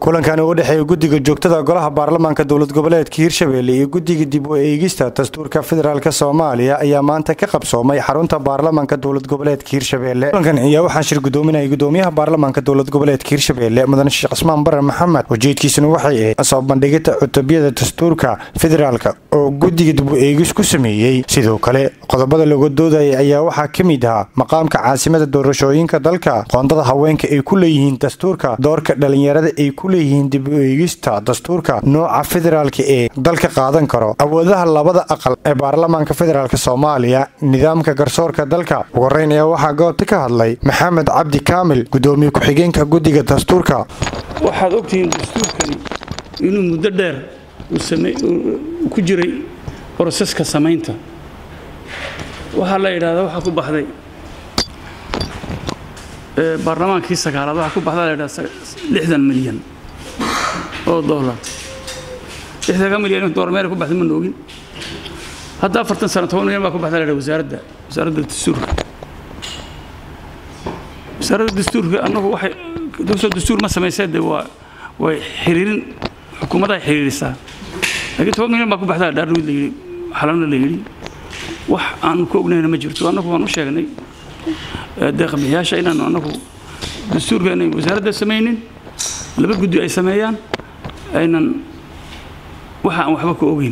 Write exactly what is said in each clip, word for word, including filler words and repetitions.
kulankan oo dhaxay guddiga joogtada golaha baarlamaanka dowlad goboleedka Hirshabelle iyo guddiga dib u eegista dastuurka federaalka Soomaaliya ayaa maanta ka qabsoomay xarunta baarlamaanka dowlad goboleedka Hirshabelle. Kulankan ayaa waxaa shir gudoominaya gudoomiyaha baarlamaanka dowlad goboleedka Hirshabelle Mudane Sheekh Cismaan Bare Maxamed. Ujeedkiisuna waxay ahayd soo bandhigida cutubiyada dastuurka federaalka oo guddiga dib u eegis ku sameeyay. Sidoo kale qodobada lagu dooday ayaa waxaa kamid ah maqaamka caasimada doorashooyinka dalka, qoondada haweenka ay ku leeyihiin dastuurka, doorka dhalinyarada ay ku leeyihiin dib u eegista dastuurka, nooca federaalka ee dalka qaadan karo, awoodaha labada aqal ee baarlamaanka federaalka Soomaaliya, nidaamka garsoorka dalka. Ugu horeyn ayaa waxaa goobta ka hadlay Maxamed Cabdi Kaamil, gudoomiye ku-xigeenka guddiga dastuurka. waxaad ogtihiin dastuurkani inuu muddo dheer uu sameey ku jiray processka sameynta. waxa la yiraahdo waxa ku baxday ee baarlamaankii sagaalaad waxa ku baxday la yiraahdo lixdan milyan oo dollar. lixdan milyan oo dollar meel ku baxday ma noogin. hadda afartan sano toban milyan baa ku baxday la yiraahdo wasaaradda wasaaradda dastuurka. wasaaradda dastuurka annagu waxay dowladda dastuur ma sameysay waa way xiriirin xukuumadda ay xiriirisaa. laakiin toban milyan baa ku baxday dhaarnimada la yiri xalalna la yiri wax aan ku ognayn ma jirto. annagu waan u sheegnay deeqbiyaasha inaan annagu dastuurkeena wasaaradda sameeynin laba guddi ay sameeyaan aynan waxa aan waxba ku ogeyn.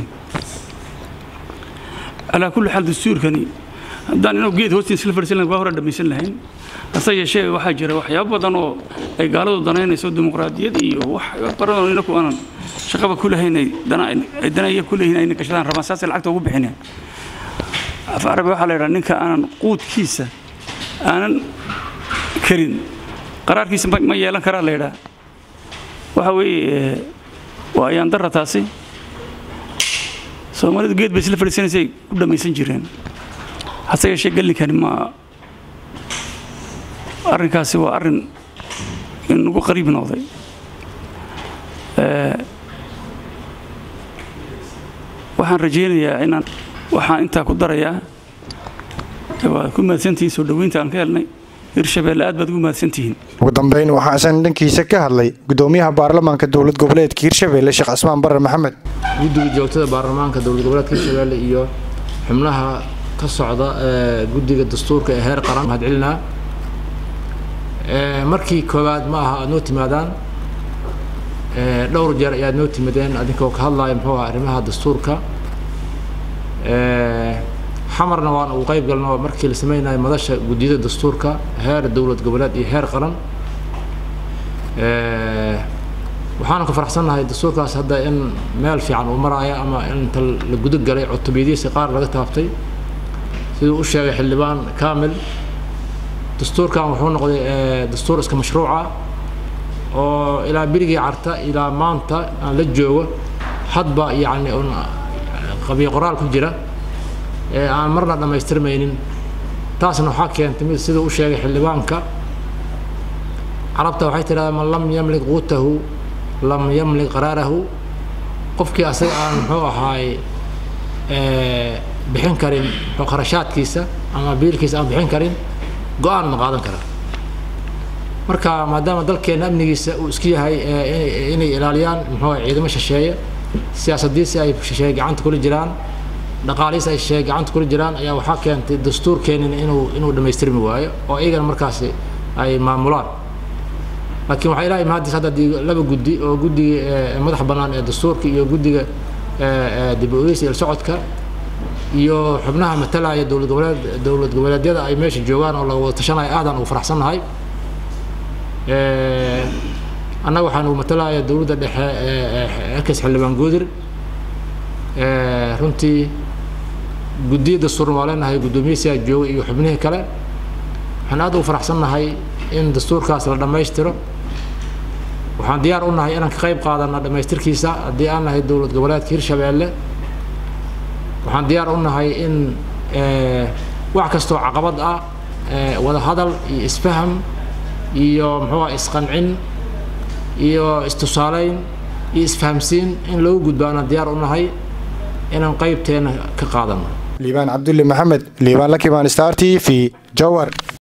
ala kulli xal dastuurkani haddaan inuu geed hoostiisa la fadhiisan lahayn waa hore dhamaysan lahayn. hase yeeshee waxaa jira waxyaabo badan oo ay gaaladu danaynayso dimuqraadiyad iyo wax badan oo inaku aanan shaqaba ku lahayn ay danaya ku leeyihiin ay gashadaan rabaan saas lacagta ugu bixinayaan. afarabi waxa la yiraahdaa ninka aanan quudkiisa aanan karin qaraarkiisa ma yeelan kara la yiraahdaa. waxa weeye waa ayaan darra taasi Soomaalidu geed bay isla fadhiisanaysay ku dhamaysan jireen. hase yeeshee gallinkani ma arrinkaasi waa arrin in ugu qariib noqday. waxaan rajaynayaa inaan waxaan intaa ku darayaa waa ku mahadsantihiin soo dhaweynta aan ka helnay Hirshabelle aad baad ugu mahadsantihiin. ugu dambeyn waxaa san dhankiisa ka hadlay gudoomiyaha baarlamaanka dowlad goboleedka Hirshabelle Sheekh Cismaan Bare Maxamed. guddiga joogtada baarlamaanka dowlad goboleedka Hirshabelle iyo xubnaha ka socda guddiga dastuurka ee heer qaran had cilna ee markii koowaad ma aha noo timaadaan ee dhowr jeer ayaa noo timaadeen adinkoo ka hadlaya muxuu ahaa arrimaha dastuurka. ee xamarna waan u qayb galnay markii la sameeyay madasha guddida dastuurka heer dowlad goboleed iyo heer qaran. ee waxaan ku faraxsanahay dastuurkaas hadda in meel fiican uu marayo ama inta la gudo galay cutubiyadiisa qaar laga taaftay sidoo uu sheegay xildhibaan Kaamil. dastuurkan wuxuu noqday dastuur iska mashruuca oo ilaa birigii carta ilaa maanta aan la joogo hadba yaani qabiy qoraal ku jira ee aan marna dhameystirmaynin. taasna waxa keentay mid sida uu sheegay xildhibaanka carabta waxay tiraahdaa man lam yamlik quutahu lam yamlik qaraarahu. qofkii asay aan muxuu ahaay ee bixin karin qarashaadkiisa ama biilkiisa aan bixin karin go'aan ma qaadan kara. marka maadaama dalkeena amnigiisa uu iska yahay inay ilaaliyaan muxuu ciidamo shisheeye siyaasadiisa ay shisheeye gacanta kula jiraan dhaqaalihiisa ay shisheeye gacanta kula jiraan ayaa waxaa keentay dastuurkeena inuu inuu dhameystirmi waayo oo iyagana markaas ay maamulaan. laakiin waxa ilaahay mahadis hadda laba guddi oo guddiga madax bannaan ee dastuurka iyo guddiga dib u eegis iyo socodka iyo xubnaha matalaya dowlad goboleed dowlad goboleedyada ay meesha joogaan oo la wada tashanay aadan ugu faraxsanahay. ee annagu waxaan u matalaya dowladda dhexe ee ka xildhibaan Goodir. ee runtii guddida Soomaaliyeed gudoomiyaha jooga iyo xubnaha kale waxaan aad ugu faraxsanahay in dastuurkaas la dhameystiro. waxaan diyaar u nahay inaan ka qayb qaadano dhameystirkiisa haddii aan nahay dowlad goboleedka Hirshabelle. waxaan diyaar u nahay in wax kasto caqabad ah wada hadal iyo isfaham iyo muxuu isqancin iyo istusaaleyn iyo isfahamsiin in loo gudbaana diyaar u nahay inaan qaybteena ka qaadano. Liibaan Cabdulle Maxamed, Liibaan Lakimaan Star T V, Jowhar.